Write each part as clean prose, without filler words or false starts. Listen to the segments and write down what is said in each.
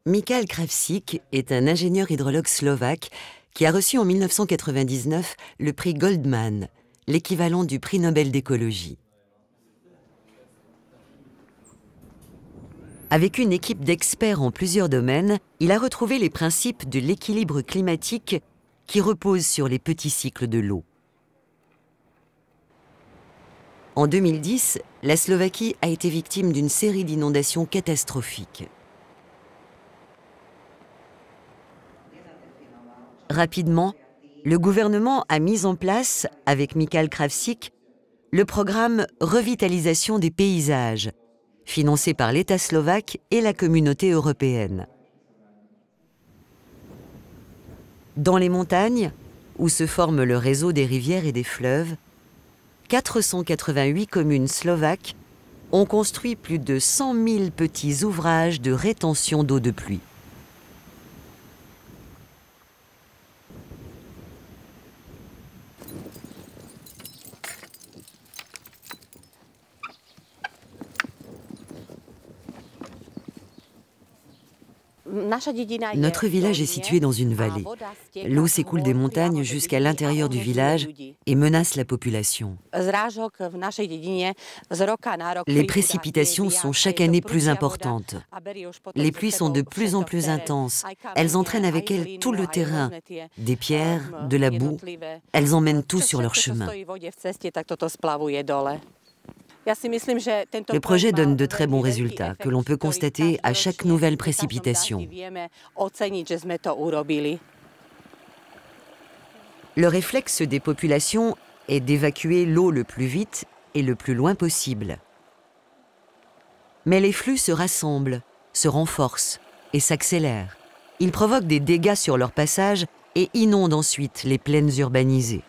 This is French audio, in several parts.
Michal Kravčík est un ingénieur hydrologue slovaque qui a reçu en 1999 le prix Goldman, l'équivalent du prix Nobel d'écologie. Avec une équipe d'experts en plusieurs domaines, il a retrouvé les principes de l'équilibre climatique qui repose sur les petits cycles de l'eau. En 2010, la Slovaquie a été victime d'une série d'inondations catastrophiques. Rapidement, le gouvernement a mis en place, avec Michal Kravčík, le programme Revitalisation des paysages, financé par l'État slovaque et la communauté européenne. Dans les montagnes, où se forme le réseau des rivières et des fleuves, 488 communes slovaques ont construit plus de 100 000 petits ouvrages de rétention d'eau de pluie. Notre village est situé dans une vallée. L'eau s'écoule des montagnes jusqu'à l'intérieur du village et menace la population. Les précipitations sont chaque année plus importantes. Les pluies sont de plus en plus intenses. Elles entraînent avec elles tout le terrain, des pierres, de la boue. Elles emmènent tout sur leur chemin. Le projet donne de très bons résultats que l'on peut constater à chaque nouvelle précipitation. Le réflexe des populations est d'évacuer l'eau le plus vite et le plus loin possible. Mais les flux se rassemblent, se renforcent et s'accélèrent. Ils provoquent des dégâts sur leur passage et inondent ensuite les plaines urbanisées.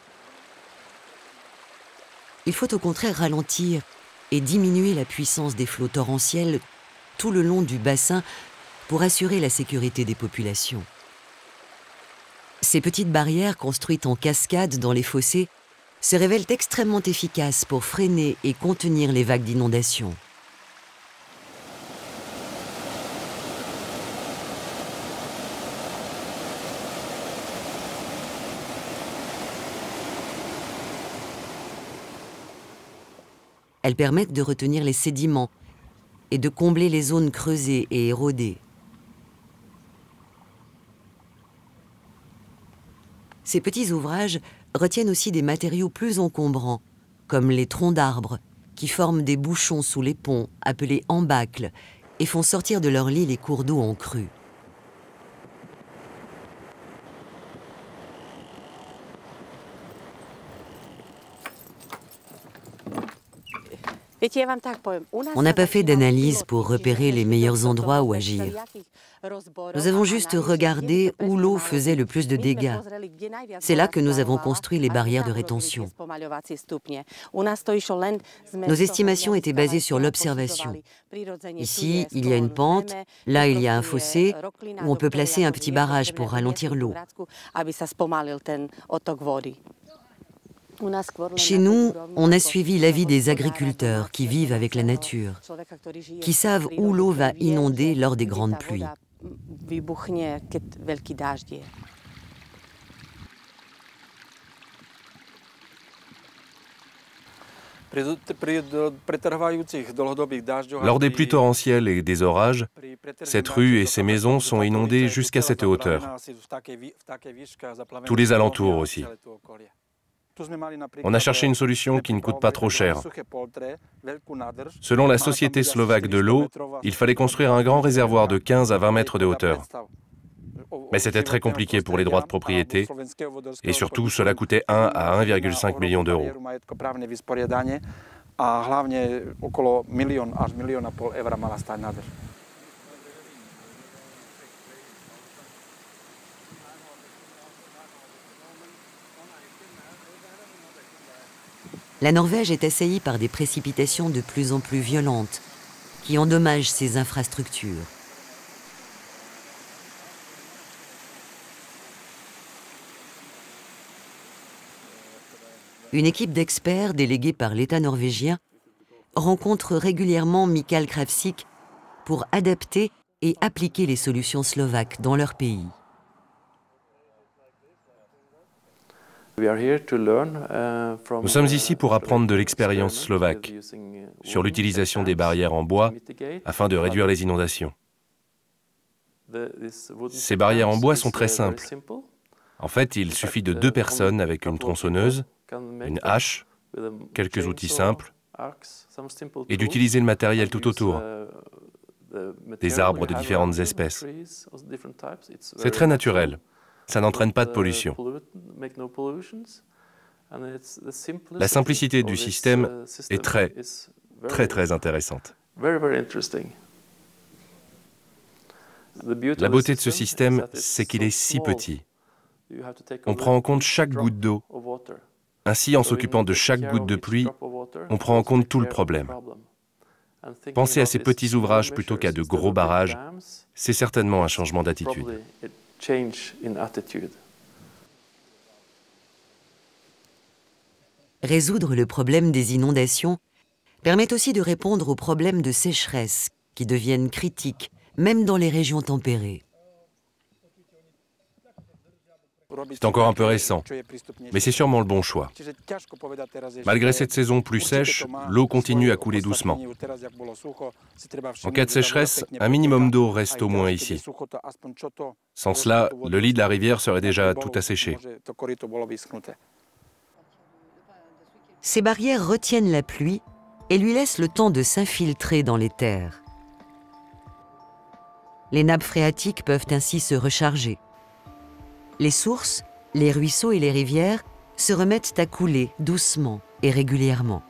Il faut au contraire ralentir et diminuer la puissance des flots torrentiels tout le long du bassin pour assurer la sécurité des populations. Ces petites barrières construites en cascade dans les fossés se révèlent extrêmement efficaces pour freiner et contenir les vagues d'inondation. Elles permettent de retenir les sédiments et de combler les zones creusées et érodées. Ces petits ouvrages retiennent aussi des matériaux plus encombrants, comme les troncs d'arbres, qui forment des bouchons sous les ponts, appelés embâcles, et font sortir de leur lit les cours d'eau en crue. On n'a pas fait d'analyse pour repérer les meilleurs endroits où agir. Nous avons juste regardé où l'eau faisait le plus de dégâts. C'est là que nous avons construit les barrières de rétention. Nos estimations étaient basées sur l'observation. Ici, il y a une pente, là, il y a un fossé, où on peut placer un petit barrage pour ralentir l'eau. Chez nous, on a suivi l'avis des agriculteurs qui vivent avec la nature, qui savent où l'eau va inonder lors des grandes pluies. Lors des pluies torrentielles et des orages, cette rue et ces maisons sont inondées jusqu'à cette hauteur. Tous les alentours aussi. On a cherché une solution qui ne coûte pas trop cher. Selon la Société slovaque de l'eau, il fallait construire un grand réservoir de 15 à 20 mètres de hauteur. Mais c'était très compliqué pour les droits de propriété et surtout cela coûtait 1 à 1,5 million d'euros. La Norvège est assaillie par des précipitations de plus en plus violentes qui endommagent ses infrastructures. Une équipe d'experts déléguée par l'État norvégien rencontre régulièrement Michal Kravčík pour adapter et appliquer les solutions slovaques dans leur pays. Nous sommes ici pour apprendre de l'expérience slovaque sur l'utilisation des barrières en bois afin de réduire les inondations. Ces barrières en bois sont très simples. En fait, il suffit de 2 personnes avec une tronçonneuse, une hache, quelques outils simples, et d'utiliser le matériel tout autour, des arbres de différentes espèces. C'est très naturel, ça n'entraîne pas de pollution. La simplicité du système est très intéressante. La beauté de ce système, c'est qu'il est si petit. On prend en compte chaque goutte d'eau. Ainsi, en s'occupant de chaque goutte de pluie, on prend en compte tout le problème. Penser à ces petits ouvrages plutôt qu'à de gros barrages, c'est certainement un changement d'attitude. Résoudre le problème des inondations permet aussi de répondre aux problèmes de sécheresse qui deviennent critiques, même dans les régions tempérées. C'est encore un peu récent, mais c'est sûrement le bon choix. Malgré cette saison plus sèche, l'eau continue à couler doucement. En cas de sécheresse, un minimum d'eau reste au moins ici. Sans cela, le lit de la rivière serait déjà tout asséché. Ces barrières retiennent la pluie et lui laissent le temps de s'infiltrer dans les terres. Les nappes phréatiques peuvent ainsi se recharger. Les sources, les ruisseaux et les rivières se remettent à couler doucement et régulièrement.